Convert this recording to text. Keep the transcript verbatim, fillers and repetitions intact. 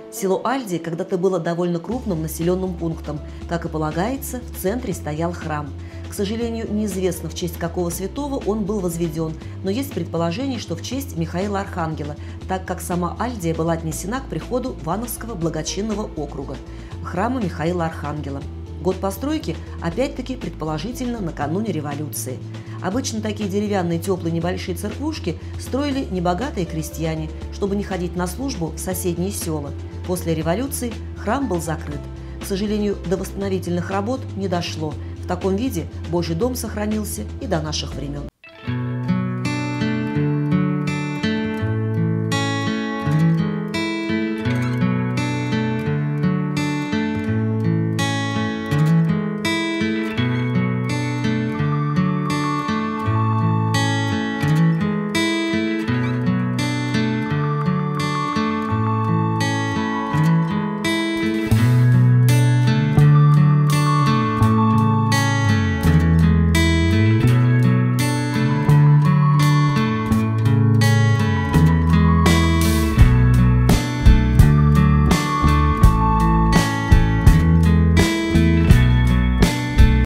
Село Альдия когда-то было довольно крупным населенным пунктом. Как и полагается, в центре стоял храм. К сожалению, неизвестно, в честь какого святого он был возведен, но есть предположение, что в честь Михаила Архангела, так как сама Альдия была отнесена к приходу Вановского благочинного округа – храма Михаила Архангела. Год постройки, опять-таки, предположительно, накануне революции. Обычно такие деревянные теплые небольшие церквушки строили небогатые крестьяне, чтобы не ходить на службу в соседние села. После революции храм был закрыт. К сожалению, до восстановительных работ не дошло. В таком виде Божий дом сохранился и до наших времен.